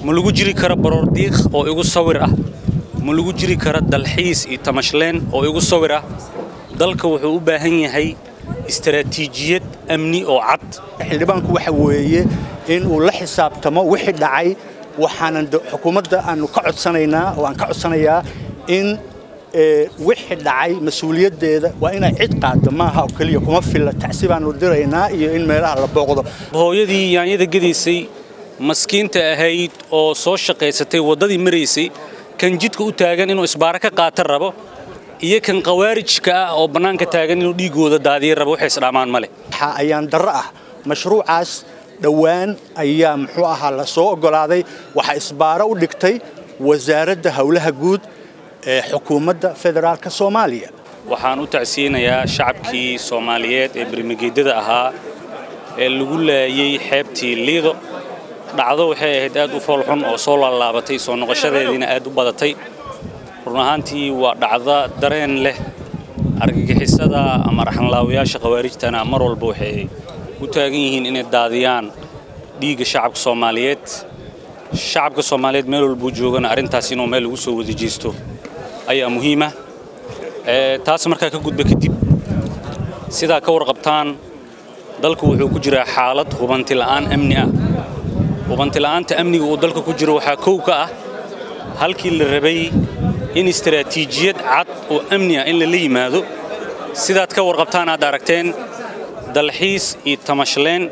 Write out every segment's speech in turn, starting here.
ملوجو جري كرا بروديخ أو يجو صورة ملوجو جري كرا دلحيس يتمشلين أو يجو صورة دلك وحوبة هي استراتيجية أمني أو عد اللي بانكو وحويه إنه لحساب تما واحد دعي وحنا حكومة أنه قعد سنينا وأن قعد سنيا إن واحد دعي مسؤولية ده وإن عد قاد ما ها وكليه كم في التعسيب عن الدرينا إن ما له بقضة هو يدي يعني ده جديسي مسكين تأهيد أو صوش قيستي وضدي مريسي كان جد كأتاجن إنه إسبارك قاتل ربو إيه كان قوارج كا أو بنان كتاجن إنه ديجو دادي ربو حس الأمان ماله أيام درأه مشروع عاس دوان أيام حوها للسوق قلادي وحإسباره ودكتي وزارة هولها جود حكومة فدرال كصوماليا وحانو تعسين يا شعبكي صوماليات برمجيدة أها اللي يقول يحبتي ليدو dhacdo waxay ahayd aad u foolxun oo soo laabatay soo noqoshadeedina aad u badatay runaantii waa dhacdo dareen leh argagixisada ama raxanlaawayaasha qawaarijtana mar walba waxay u taagan yihiin inay daadiyaan dhiiga shacabka Soomaaliyeed meel walba joogana arintaas inuu meel ugu soo wada jeesto ayaa muhiim ah taas markaa ka gudba kadib sida ka warqabtaan dalku wuxuu ku jiraa xaalad hubanti la'aan amni ah وبنت الآن أمني ودلك كجرو حكوكة هالكي الربي إن استراتيجية عد وأمنية إن اللي ماذو سيدات كور قبطانا داركتين دلحيس يتمشلين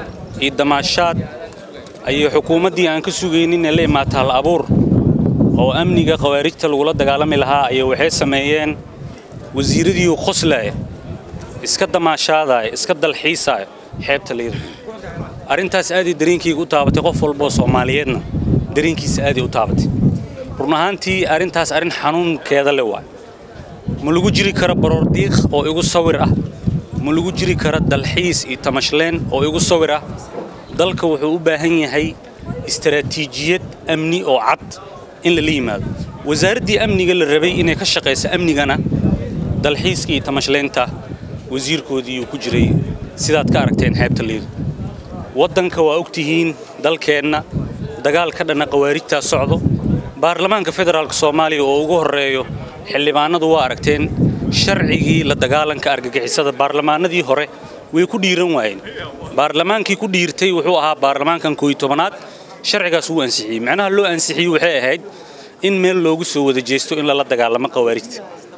يدماشات أي حكومة دي أنك سوغينين اللي ما تهالأبور أو أمني قوارج تلولد دقالم لها أي وحي سميين وزير ديو خسلة إسكت دماشات إسكت دلحيسة حيب تلير أرنتاس أدي درينكي وتابتي قفل بوس وماليتنا درينكي سأدي وتابتي برناهانتي أرنتاس أرن حنون كذا لواء ملوجو جري كرا بروديخ أو يجو صورة ملوجو جري كرا دلحيس يتمشلين أو يجو صورة دلك وحوبة هي استراتيجية أمني أو عد إن اللي ماذا وزارة دي أمني قال الربي إنك الشقيس أمني جنا دلحيس كي تمشلين تا وزير كودي وكجري سيدات كاركتين حيب تليد ودنك وأكتهين دالكينا دجال كدنا قواريتا صعدو برلمانك فدرال الصومالي وجوه الرئيو حلبانا دواركتين شرعي للدجالن كأرجعيسة البرلمان دي هره ويكون يرون وين برلمان كي يكون يرتي وحوها برلمان كان كويتومنات شرعي سوء أنسحي معناها لو أنسحي وحيد إن من لوجو سوء الجيستو إن لا دجال ما قواريت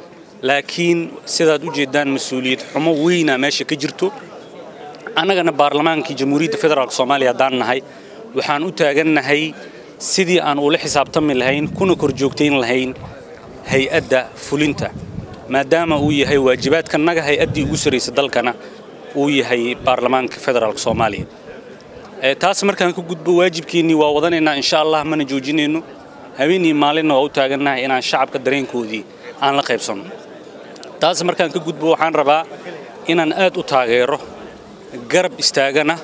لكن سيدا جدا مسؤولية حموينا ماشي كجرتو أنا جنا برلمان كي جمهورية فدرال الصومالية داننا هاي وحان أتاجنا هاي سيدي أن أول حساب تم الهين كنا كرجوكتين الهين هي أدى فلنتا ما دام ويا هي واجبات كنا هي أدي أسري سدل كنا ويا هي برلمان فدرال الصومالية تاس مركان كجود بواجب كيني ووضعنا إن شاء الله من جوجين إنه هبيني مالنا أو تاجنا إن الشعب كدرين كودي أنا لقيبصن تاس مركان كجود بوحان ربا إن أن أتاجره قرب استاجنا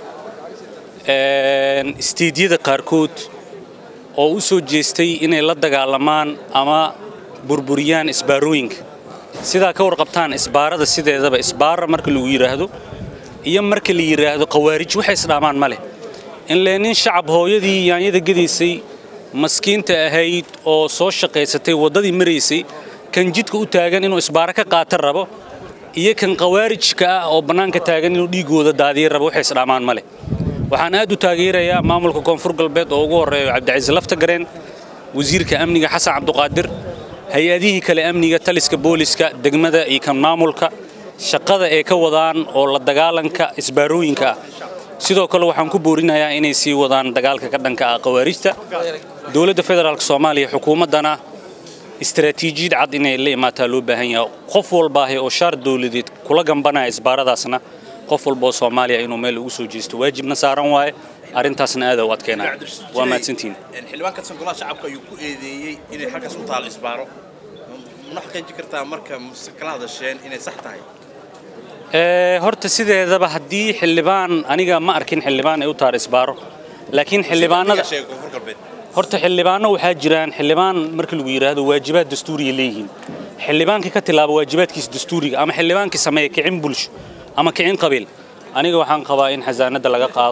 استديد قاركوت أو سو جستي إن لا دجالمان أما بربريان إسباروينج سيدا كور قبطان إسبارة ده سيدا ده بإسبار مركل ويرهدو يوم مركل يرهدو قوارج وحس رامان ماله إن لأن شعب هو يدي يعني ده جديسي مسكين تأهيد أو صوش قيستي وضدي مريسي كان جد كأتاجن إنه إسبارك قاتل ربو إيه كان قوارج كا أو بنان كتاجن إنه ديجو دادي ربو حس رامان ماله وحنا أدو تغيير يا مامل كونفور قلبيت أو جور عبد العزيز لفتقرين وزير كأمني حسن عبد القادر هي هذه كالأمني تلس كبوليس كدقمة يكمل مامل كشقة كوضان أو للدجالن كإسباروين sidoo kale waxaan ku boorinayaa inay sii wadaan dagaalka ka dhanka ah qawaariijta dawladda federaalka Soomaaliya xukuumadana istiraatiijiyad cad inay la imaataa loo baahan yahay qof walba oo shar dawladeed kula gambanaya isbaaradaasna qof walba oo Soomaaliya inuu meel ugu soo jeesto waajibna saaran waaye arintaasna aad u adkeynaa waa maadsantiin xilwaan ka sanqolaha shacabka ayuu ku eedeeyay inay halkaas u taal isbaaro ma xaqeeji kartaa marka muskalaada sheen inay sax tahay horta sideedaba hadii xilibaan aniga ma arkin xilibaan ay u taar isbaaro laakiin xilibaanada horta xilibaano waxa jiraan xilibaan markii lagu yiraahdo waajibaad dastuuri leeyihiin xilibaanka ka tilaabo waajibaadkiisa dastuuriga ama xilibaanka sameeyo kicin bulsho ama kicin qabiil aniga waxaan qabaa in xasaanada laga qaado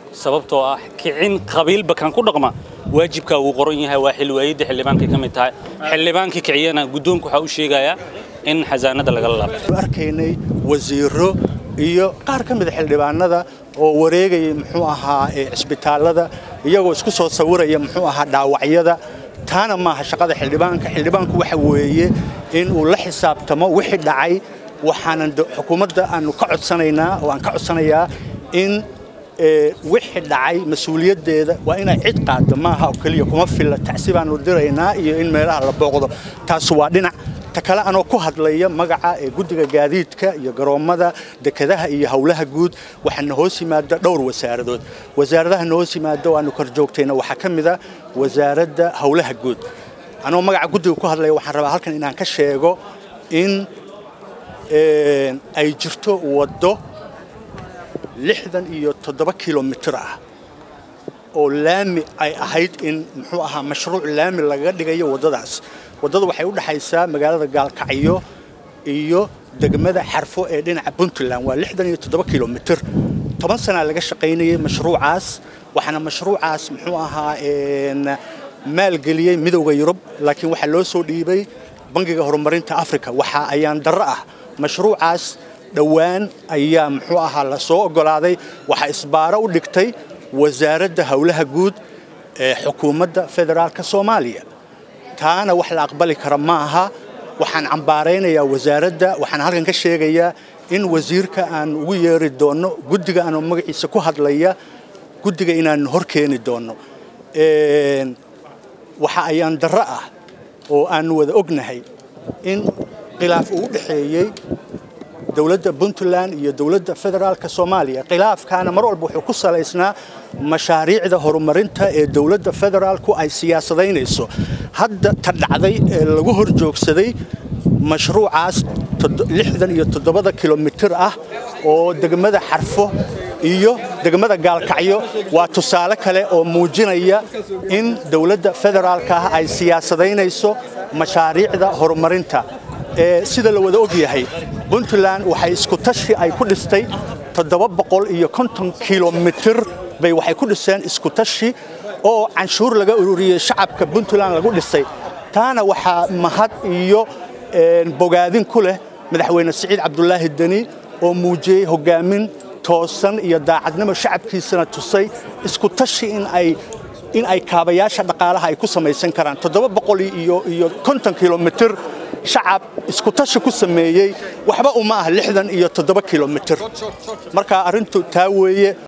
sababtoo ah kicin qabiilba kan ku dhaqma waajibka uu qoran yahay waa xilwaayada xildhibaanka ka mid tahay xildhibaanka kiciyana guddoonku waxa uu sheegayaa in xasaanada laga laabto arkaynay wasiiro iyo qaar ka mid xildhibaanada oo wareegay muxuu ahaa isbitaalada iyagoo isku soo sawiraya muxuu ahaa dhaawacyada taana maaha shaqada xildhibaanku waxa weeye in uu la xisaabtamo wixii dhacay waxaan xukuumadda aanu ka codsanaynaa oo aan ka codsanayaa in wixii dhacay mas'uuliyadeeda waa inay cid qaado maaha oo kaliya kuma filla tacsibaanu diraynaa iyo in meelaha la booqdo taas waa dhinac takala anoo ku hadlaya magaca guddiga gaadiidka iyo garoomada dekedaha iyo hawlaha guud waxaan hoos yimaada dhowr wasaaradood wasaaradaha hoos yimaada waanu kor joogtayna waxa kamid ah wasaaradda hawlaha guud anoo magaca guddiga ku hadlaya waxaan rabaa halkan inaan ka sheego in ay jirto wado 67 kilomitir ah oo laami ay ahayd in muxuu ahaa mashruuc laami laga dhigayo wadadaas wadada waxay u dhaxaysaa magaalada Gaalkacyo iyo degmada Xarfo ee dhinaca Puntland waa 67 kilomitir 10 sano laga shaqeynayay mashruucaas waxana mashruucaas muxuu ahaa maalgeliyay midowga Yurub laakiin waxa loo soo dhiibay bangiga horumarinta Afrika waxa ayaan darro ah mashruucaas dhawaan ayaa muxuu ahaa la soo ogolaaday waxa isbaaro u dhigtay wasaaradda hawlaha guud ee xukuumadda federaalka Soomaaliya taana wax la aqbali kara ma aha waxaan cambaareynayaa wasaaradda waxaan halkan ka sheegayaa in wasiirka aan ugu yeeri doono guddiga aan magaciisa ku hadlaya guddiga inaan hor keeni doono waxa ayaan darro ah oo aan wada ognahay in khilaaf uu dhaxeeyay dawladda Puntland iyo dawladda federaalka Soomaaliya khilaafkaana mar walba wuxuu ku saleysnaa mashaariicda horumarinta ee dawladda federaalku ay siyaasadeynayso hadda tadhacday ee lagu horjoogsaday mashruucaas 67 kilomitir ah oo degmada Xarfo iyo degmada Gaalkacyo waa tusaale kale oo muujinaya in dawladda federaalka ay siyaasadeynayso mashaariicda horumarinta sida la wada og yahay Puntland waxay isku tashi ay ku dhistay 750 kilomitir bay waxay ku dhiseen isku tashi oo canshuur laga ururiyay shacabka Puntland lagu dhisay taana waxa mahad iyo bogaadin ku leh madaxweyne Siciid Cabdullaahi Dani oo muujiyay hogaamin toosan iyo daacadnimo shacabkiisana tusay isku tashi in ay kaabayaasha dhaqaalaha ay ku samaysan karaan 750 kilomitir shacab isku tashi ku sameeyay waxba uma ah 67 kilomitir marka arintu taa weeye